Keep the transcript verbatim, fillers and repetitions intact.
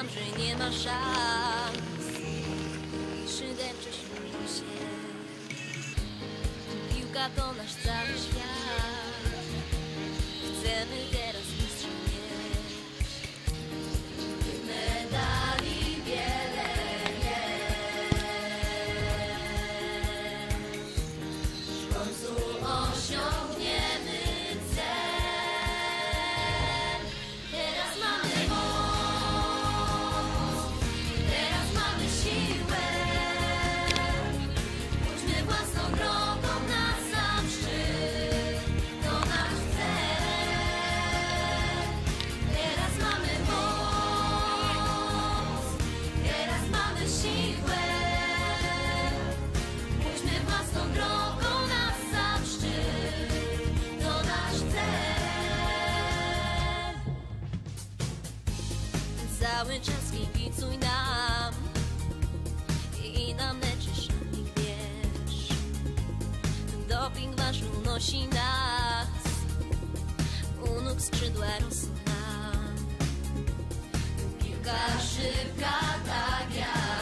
nam, że nie ma szans i szyderczo śmieje się. Piłka to nasz cały świat. Chcemy teraz mistrzem mieć. Medali wiele jest. W końcu osiągniemy cel. Teraz mamy moc, teraz mamy siłę. Pójdźmy własną drogą na sam szczyt. To nasz cel. Teraz mamy moc, teraz mamy siłę. Pójdźmy własną drogą na sam szczyt. To nasz cel. Cały czas kibicuj nam i nam leczy szalik, wiesz. Doping wasz unosi nas, u nóg skrzydła rosną nam. Piłka szybka tak jak